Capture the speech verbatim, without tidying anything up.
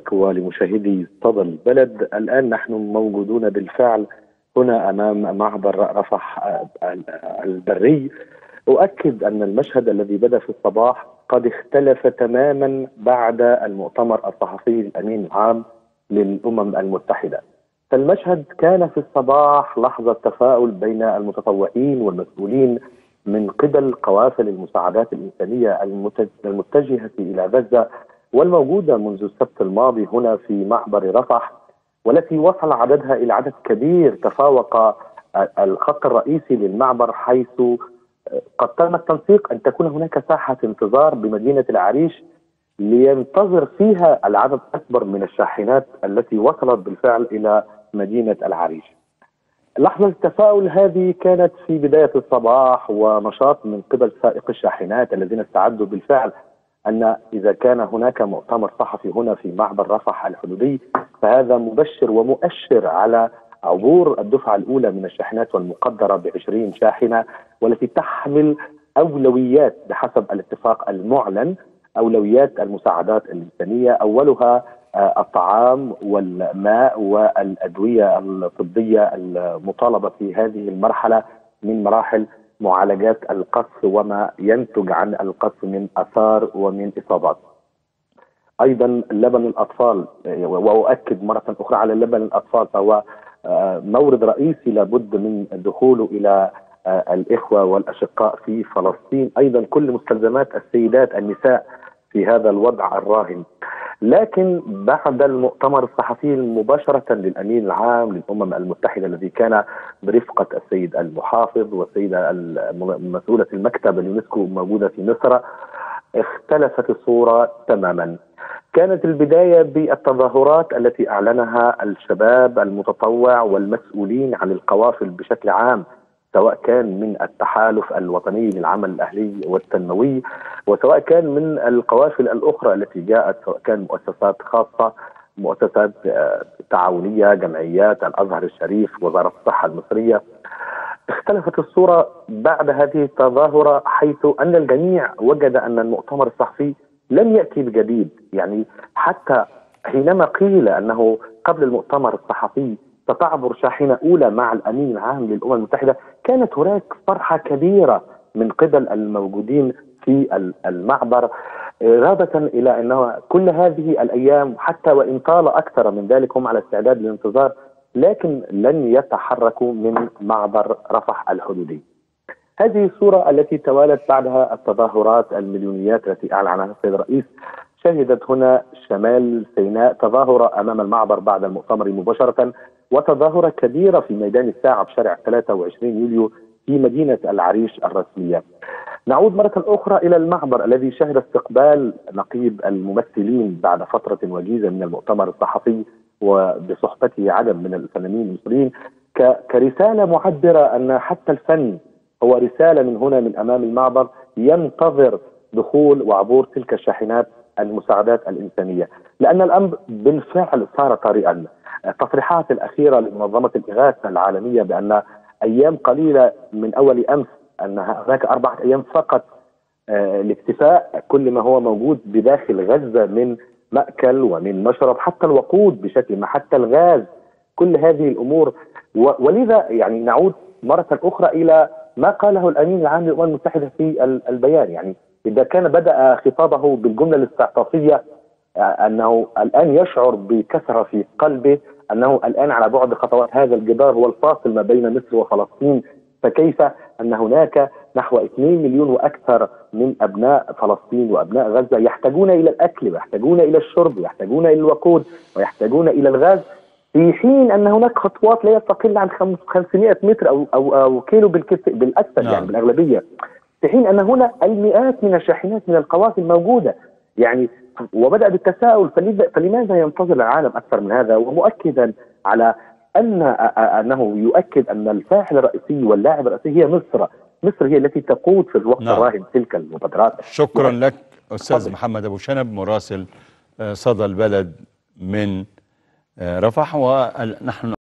لك ولمشاهدي صدى البلد. الآن نحن موجودون بالفعل هنا أمام معبر رفح البري. أؤكد أن المشهد الذي بدأ في الصباح قد اختلف تماما بعد المؤتمر الصحفي الأمين العام للأمم المتحدة. فالمشهد كان في الصباح لحظة تفاؤل بين المتطوعين والمسؤولين من قبل قوافل المساعدات الإنسانية المتجهة إلى غزة والموجودة منذ السبت الماضي هنا في معبر رفح، والتي وصل عددها إلى عدد كبير تفاوق الخط الرئيسي للمعبر، حيث قد تم التنسيق أن تكون هناك ساحة انتظار بمدينة العريش لينتظر فيها العدد الأكبر من الشاحنات التي وصلت بالفعل إلى مدينة العريش. لحظة التفاؤل هذه كانت في بداية الصباح ونشاط من قبل سائق الشاحنات الذين استعدوا بالفعل أن إذا كان هناك مؤتمر صحفي هنا في معبر رفح الحدودي فهذا مبشر ومؤشر على عبور الدفعة الأولى من الشاحنات والمقدرة بعشرين شاحنة، والتي تحمل أولويات بحسب الاتفاق المعلن، أولويات المساعدات الإنسانية، أولها الطعام والماء والأدوية الطبية المطالبة في هذه المرحلة من مراحل معالجات القصف وما ينتج عن القصف من آثار ومن إصابات. أيضا لبن الأطفال، وأؤكد مرة أخرى على لبن الأطفال، فهو مورد رئيسي لابد من دخوله إلى الإخوة والأشقاء في فلسطين. أيضا كل مستلزمات السيدات النساء في هذا الوضع الراهن. لكن بعد المؤتمر الصحفي مباشرة للأمين العام للأمم المتحدة الذي كان برفقة السيد المحافظ والسيدة مسؤولة المكتب اليونسكو موجودة في مصر، اختلفت الصورة تماما. كانت البداية بالتظاهرات التي أعلنها الشباب المتطوع والمسؤولين عن القوافل بشكل عام، سواء كان من التحالف الوطني للعمل الأهلي والتنموي وسواء كان من القوافل الأخرى التي جاءت، سواء كان مؤسسات خاصة، مؤسسات تعاونية، جمعيات، الأزهر الشريف، وزارة الصحة المصرية. اختلفت الصورة بعد هذه التظاهرة، حيث أن الجميع وجد أن المؤتمر الصحفي لم يأتي بجديد. يعني حتى حينما قيل أنه قبل المؤتمر الصحفي ستعبر شاحنة أولى مع الأمين العام للأمم المتحدة، كانت هناك فرحة كبيرة من قبل الموجودين في المعبر، إرادة إلى أن كل هذه الأيام حتى وإن طال أكثر من ذلك هم على استعداد للانتظار، لكن لن يتحركوا من معبر رفح الحدودي. هذه الصورة التي توالت بعدها التظاهرات المليونيات التي أعلن عنها السيد الرئيس. شهدت هنا شمال سيناء تظاهرة أمام المعبر بعد المؤتمر مباشرة، وتظاهرة كبيرة في ميدان الساعة بشارع ثلاثة وعشرين يوليو في مدينة العريش الرسمية. نعود مرة أخرى إلى المعبر الذي شهد استقبال نقيب الممثلين بعد فترة وجيزة من المؤتمر الصحفي وبصحبته عدد من الفنانين المصريين، كرسالة معبرة أن حتى الفن هو رسالة من هنا من أمام المعبر ينتظر دخول وعبور تلك الشاحنات المساعدات الإنسانية، لأن الأمر بالفعل صار طارئا. التصريحات الأخيرة لمنظمة الإغاثة العالمية بأن أيام قليلة من أول أمس أن هناك أربعة أيام فقط آه لاكتفاء كل ما هو موجود بداخل غزة من مأكل ومن مشرب، حتى الوقود بشكل ما، حتى الغاز، كل هذه الأمور. ولذا يعني نعود مرة أخرى إلى ما قاله الأمين العام للأمم المتحدة في البيان. يعني إذا كان بدأ خطابه بالجملة الاستعطافية أنه الآن يشعر بكثرة في قلبه، أنه الآن على بعد خطوات هذا الجدار هو الفاصل ما بين مصر وفلسطين، فكيف أن هناك نحو اثنين مليون وأكثر من أبناء فلسطين وأبناء غزة يحتاجون إلى الأكل ويحتاجون إلى الشرب ويحتاجون إلى الوقود ويحتاجون إلى الغاز، في حين أن هناك خطوات لا تقل عن خمسمائة متر أو أو أو كيلو بالأكثر، نعم. يعني بالأغلبية، في حين أن هنا المئات من الشاحنات من القوافل موجودة. يعني وبدأ بالتساؤل، فلماذا ينتظر العالم أكثر من هذا؟ ومؤكدا على أن أنه يؤكد أن الفاعل الرئيسي واللاعب الرئيسي هي مصر. مصر هي التي تقود في الوقت نعم. الراهن تلك المبادرات. شكرا لك أستاذ محمد أبو شنب، مراسل صدى البلد من رفح. ونحن